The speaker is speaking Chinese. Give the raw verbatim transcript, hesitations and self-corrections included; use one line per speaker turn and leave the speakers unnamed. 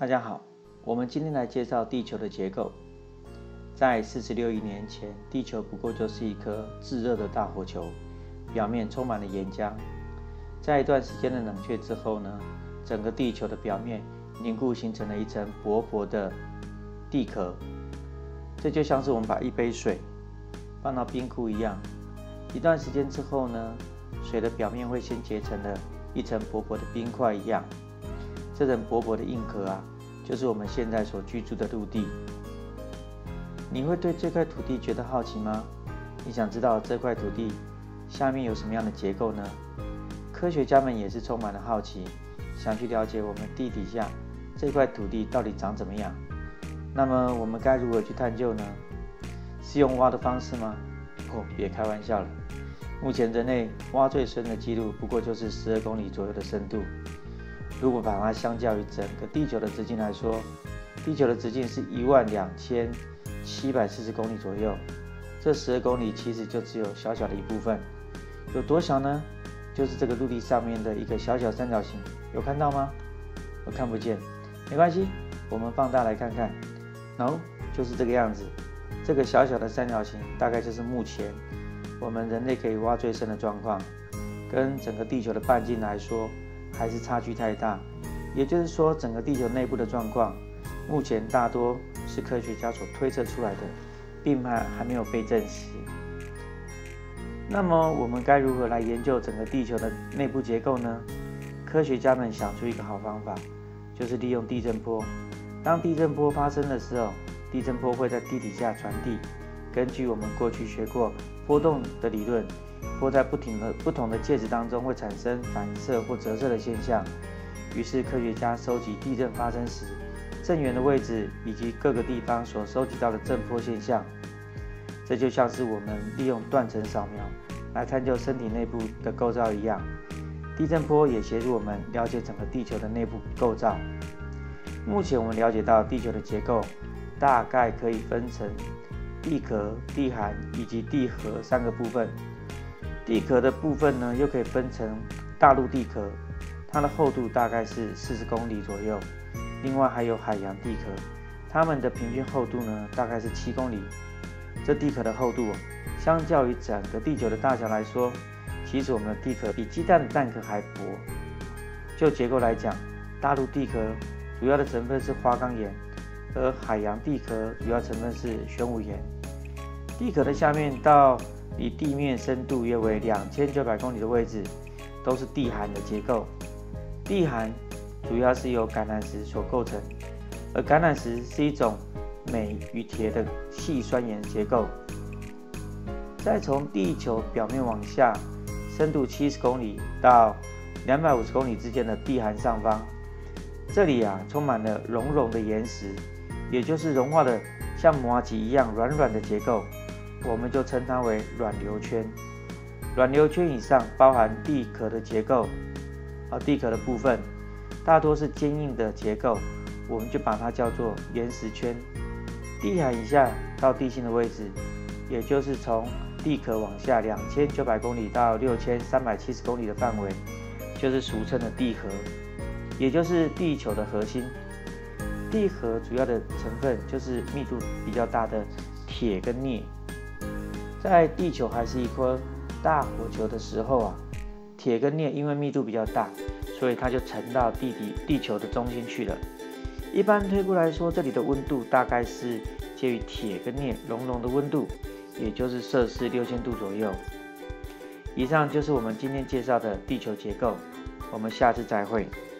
大家好，我们今天来介绍地球的结构。在四十六亿年前，地球不过就是一颗炙热的大火球，表面充满了岩浆。在一段时间的冷却之后呢，整个地球的表面凝固，形成了一层薄薄的地壳。这就像是我们把一杯水放到冰库一样，一段时间之后呢，水的表面会先结成了一层薄薄的冰块一样。这层薄薄的硬壳啊，就是我们现在所居住的陆地。你会对这块土地觉得好奇吗？你想知道这块土地下面有什么样的结构呢？科学家们也是充满了好奇，想去了解我们地底下这块土地到底长怎么样。那么我们该如何去探究呢？是用挖的方式吗？哦，别开玩笑了。目前人类挖最深的记录不过就是十二公里左右的深度。如果把它相较于整个地球的直径来说，地球的直径是一万两千七百四十公里左右，这十二公里其实就只有小小的一部分。有多小呢？就是这个陆地上面的一个小小三角形，有看到吗？我看不见，没关系，我们放大来看看。No， 就是这个样子。这个小小的三角形大概就是目前我们人类可以挖最深的状况，跟整个地球的半径来说还是差距太大。也就是说，整个地球内部的状况目前大多是科学家所推测出来的，并还还没有被证实。那么我们该如何来研究整个地球的内部结构呢？科学家们想出一个好方法，就是利用地震波。当地震波发生的时候，地震波会在地底下传递。根据我们过去学过波动的理论，波在不停的不同的介质当中会产生反射或折射的现象。于是科学家收集地震发生时震源的位置以及各个地方所收集到的震波现象。这就像是我们利用断层扫描来探究身体内部的构造一样，地震波也协助我们了解整个地球的内部构造。目前我们了解到地球的结构大概可以分成地壳、地函以及地核三个部分。地壳的部分呢，又可以分成大陆地壳，它的厚度大概是四十公里左右。另外还有海洋地壳，它们的平均厚度呢大概是七公里。这地壳的厚度，相较于整个地球的大小来说，其实我们的地壳比鸡蛋的蛋壳还薄。就结构来讲，大陆地壳主要的成分是花岗岩，而海洋地壳主要成分是玄武岩。地壳的下面到离地面深度约为两千九百公里的位置，都是地函的结构。地函主要是由橄榄石所构成，而橄榄石是一种镁与铁的细酸盐结构。再从地球表面往下，深度七十公里到两百五十公里之间的地函上方，这里啊充满了熔融的岩石，也就是融化的像麻糬一样软软的结构，我们就称它为软流圈。软流圈以上包含地壳的结构，而地壳的部分大多是坚硬的结构，我们就把它叫做岩石圈。地函以下到地心的位置，也就是从地壳往下两千九百公里到六千三百七十公里的范围，就是俗称的地核，也就是地球的核心。地核主要的成分就是密度比较大的铁跟镍。在地球还是一颗大火球的时候啊，铁跟镍因为密度比较大，所以它就沉到地底地球的中心去了。一般推估来说，这里的温度大概是介于铁跟镍熔融的温度，也就是摄氏六千度左右。以上就是我们今天介绍的地球结构，我们下次再会。